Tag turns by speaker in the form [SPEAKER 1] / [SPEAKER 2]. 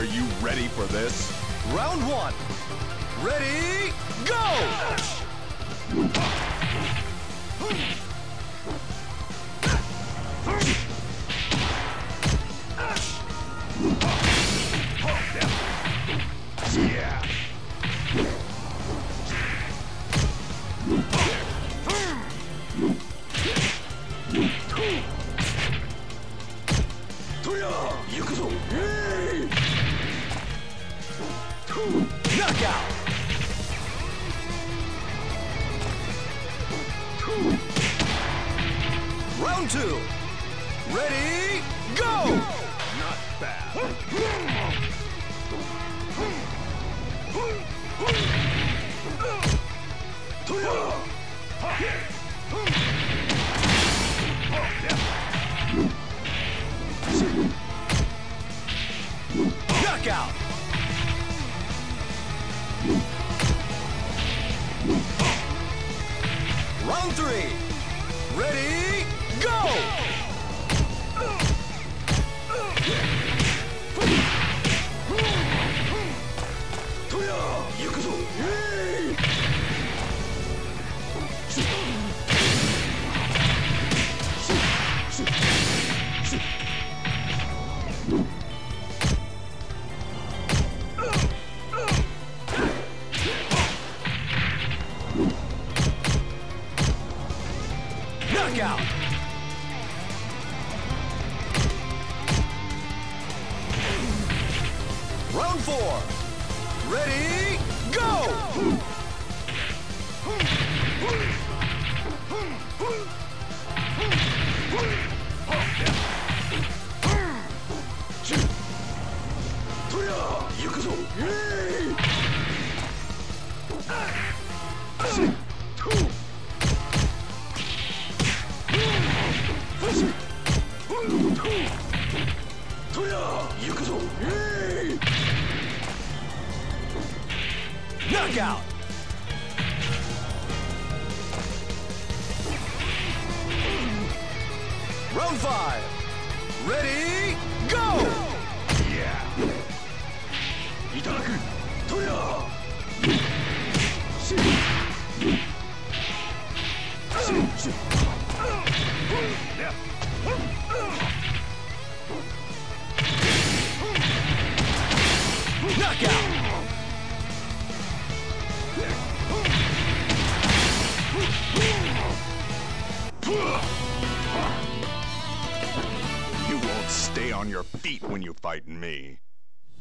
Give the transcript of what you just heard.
[SPEAKER 1] Are you ready for this?
[SPEAKER 2] Round one. Ready, go!
[SPEAKER 1] Yeah.
[SPEAKER 2] Knockout! Round two. Ready, go!
[SPEAKER 1] Not bad.
[SPEAKER 2] Knockout! Round three. Ready, go! Knockout! Round four. Ready, go! Knockout! Round five. Ready, go!
[SPEAKER 1] Yeah.
[SPEAKER 2] Knockout!
[SPEAKER 1] You won't stay on your feet when you fight me.